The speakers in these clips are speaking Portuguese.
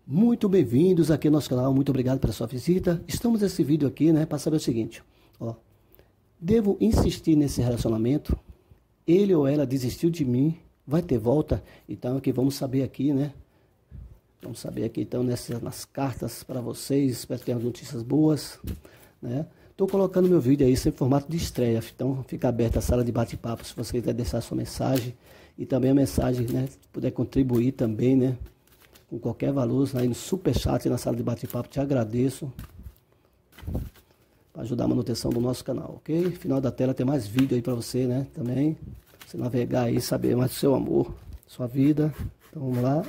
Muito bem-vindos aqui ao nosso canal, muito obrigado pela sua visita. Estamos nesse vídeo aqui, para saber o seguinte, ó. Devo insistir nesse relacionamento? Ele ou ela desistiu de mim? Vai ter volta? Então, aqui vamos saber aqui, Vamos saber aqui, então, nas cartas para vocês. Espero que tenham notícias boas, Estou colocando meu vídeo aí sem formato de estreia, então fica aberta a sala de bate-papo se você quiser deixar sua mensagem. E também a mensagem, se puder contribuir também, com qualquer valor, aí no superchat, na sala de bate-papo, te agradeço. Para ajudar a manutenção do nosso canal, ok? Final da tela tem mais vídeo aí para você, também. Você navegar aí, saber mais do seu amor, sua vida. Então vamos lá.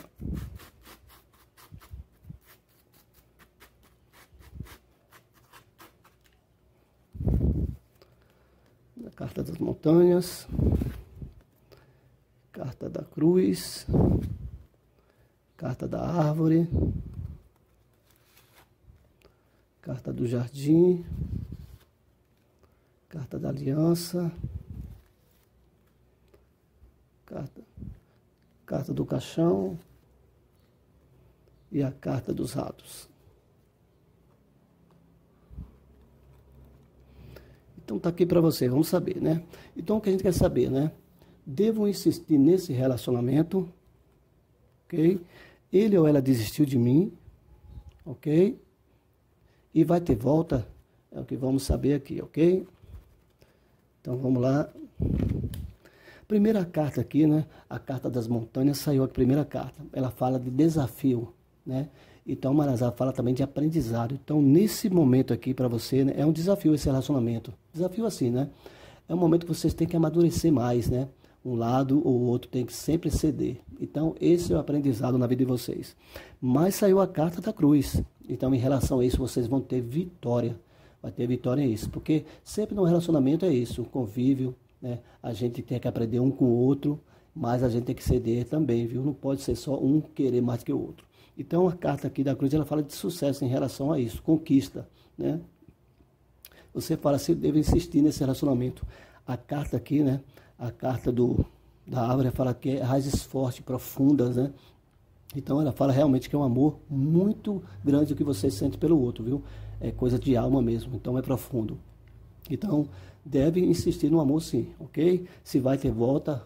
A carta das montanhas. Carta da cruz. Carta da árvore. Carta do jardim. Carta da aliança. Carta do caixão. E a carta dos ratos. Então tá aqui para você, vamos saber, Então o que a gente quer saber, Devo insistir nesse relacionamento, ok? Ele ou ela desistiu de mim, ok? E vai ter volta, é o que vamos saber aqui, ok? Então vamos lá. Primeira carta aqui, A carta das montanhas saiu a primeira carta. Ela fala de desafio, Então Marazá fala também de aprendizado. Então nesse momento aqui para você, é um desafio esse relacionamento. Desafio assim, É um momento que vocês têm que amadurecer mais, Um lado ou outro tem que sempre ceder. Então esse é o aprendizado na vida de vocês. Mas saiu a carta da cruz. Então em relação a isso vocês vão ter vitória. Vai ter vitória em isso. Porque sempre no relacionamento é isso, o convívio, A gente tem que aprender um com o outro, mas a gente tem que ceder também, viu? Não pode ser só um querer mais que o outro. Então a carta aqui da cruz, ela fala de sucesso em relação a isso, conquista, Você fala se deve insistir nesse relacionamento. A carta aqui, A carta da árvore fala que é raízes fortes, profundas, Então ela fala realmente que é um amor muito grande o que você sente pelo outro, viu? É coisa de alma mesmo, então é profundo. Então, deve insistir no amor sim, ok? Se vai ter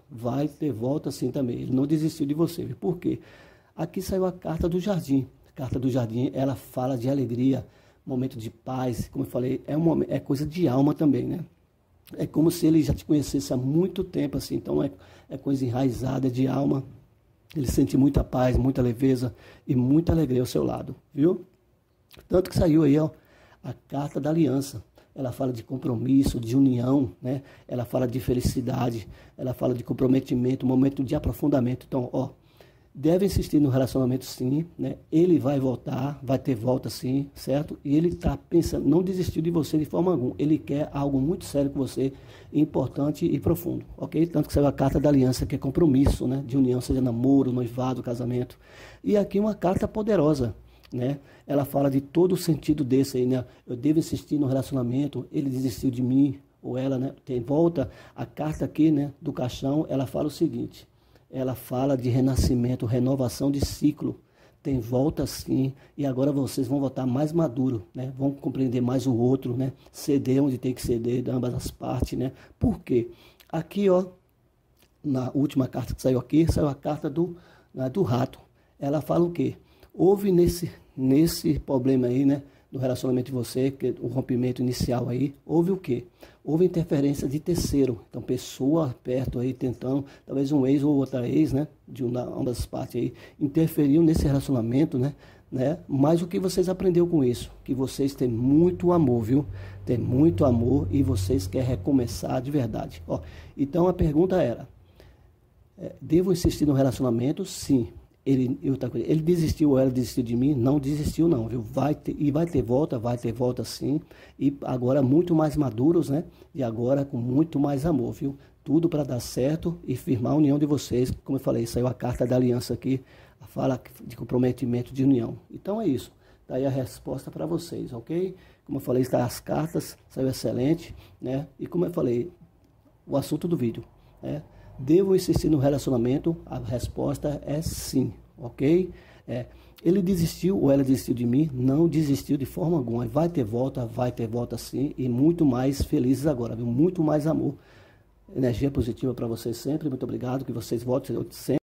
volta sim também. Ele não desistiu de você, viu? Por quê? Aqui saiu a carta do jardim. A carta do jardim, ela fala de alegria, momento de paz. Como eu falei, é coisa de alma também, É como se ele já te conhecesse há muito tempo, assim. Então, é coisa enraizada de alma. Ele sente muita paz, muita leveza e muita alegria ao seu lado, viu? Tanto que saiu aí, ó, a carta da aliança. Ela fala de compromisso, de união, Ela fala de felicidade, ela fala de comprometimento, momento de aprofundamento. Então, ó, deve insistir no relacionamento sim, Ele vai voltar, vai ter volta sim, certo? E ele está pensando, não desistiu de você de forma alguma. Ele quer algo muito sério com você, importante e profundo, ok? Tanto que saiu a carta da aliança, que é compromisso, de união, seja namoro, noivado, casamento. E aqui uma carta poderosa, Ela fala de todo o sentido desse aí, Eu devo insistir no relacionamento, ele desistiu de mim, ou ela, Tem volta, a carta aqui, do caixão, ela fala o seguinte, ela fala de renascimento, renovação de ciclo, tem volta sim, e agora vocês vão voltar mais maduro, Vão compreender mais o outro, Ceder onde tem que ceder, de ambas as partes, Por quê? Aqui, ó, na última carta que saiu aqui, saiu a carta do rato. Ela fala o quê? Houve nesse problema aí, do relacionamento de você, que o rompimento inicial aí, houve o quê? Houve interferência de terceiro. Então, pessoa perto aí, tentando, talvez um ex ou outra ex, de uma das partes aí, interferiu nesse relacionamento, Mas o que vocês aprenderam com isso? Que vocês têm muito amor, viu? Tem muito amor e vocês querem recomeçar de verdade. Ó, então, a pergunta era, devo insistir no relacionamento? Sim. Ele desistiu ou ela desistiu de mim? Não desistiu não, viu? Vai ter volta sim. E agora muito mais maduros, E agora com muito mais amor, viu? Tudo para dar certo e firmar a união de vocês. Como eu falei, saiu a carta da aliança aqui, fala de comprometimento de união. Então é isso. Daí a resposta para vocês, ok? Como eu falei, está as cartas, saiu excelente, E como eu falei, o assunto do vídeo, Devo insistir no relacionamento? A resposta é sim, ok? Ele desistiu ou ela desistiu de mim? Não desistiu de forma alguma. Vai ter volta sim, e muito mais felizes agora, viu? Muito mais amor. Energia positiva para vocês sempre, muito obrigado, que vocês voltem sempre.